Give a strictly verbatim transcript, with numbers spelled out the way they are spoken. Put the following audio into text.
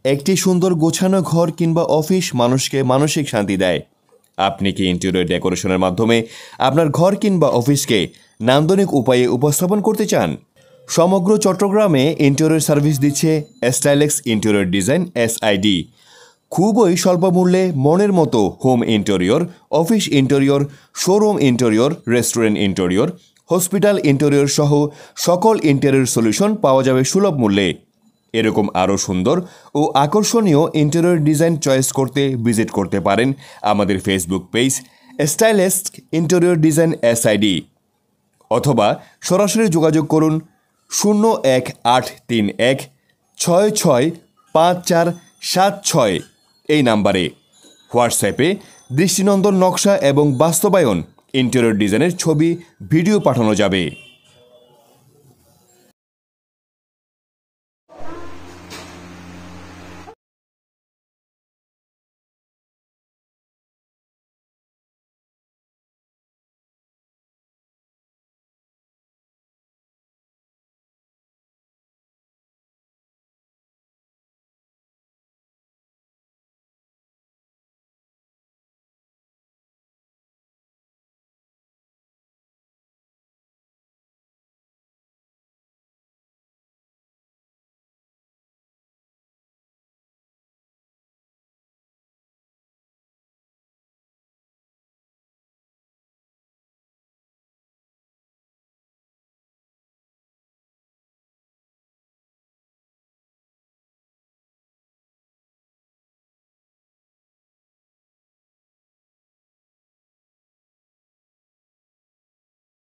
একটি সুন্দর গোছানো ঘর কিংবা অফিস মানুষকে মানসিক শান্তি দেয়। আপনি কি ইন্টেরিয়র ডেকোরেশনের মাধ্যমে আপনার ঘর কিংবা অফিসকে নান্দনিক উপায়ে উপস্থাপন করতে চান? সমগ্র চট্টগ্রামে ইন্টেরিয়র সার্ভিস দিচ্ছে Stylex interior design S I D. খুবই স্বল্প মূল্যে মনের মতো home interior, office interior, showroom interior, restaurant interior, hospital interior সহ সকল ইন্টেরিয়র সলিউশন পাওয়া যাবে সুলভ মূল্যে। এরকম আরও সুন্দর ও আকর্ষণীয় ইন্টেরিয়র ডিজাইন চয়েস করতে ভিজিট করতে পারেন আমাদের Facebook page Stylex interior design S I D, অথবা সরাসরি যোগাযোগ করুন শূন্য এক আট তিন এক ছয় ছয় পাঁচ চার সাত ছয় এই নাম্বারে। হোয়াটসঅ্যাপে দৃষ্টিনন্দন নকশা এবং বাস্তবায়ন ইন্টেরিয়র ডিজাইনের ছবি, ভিডিও পাঠানো যাবে।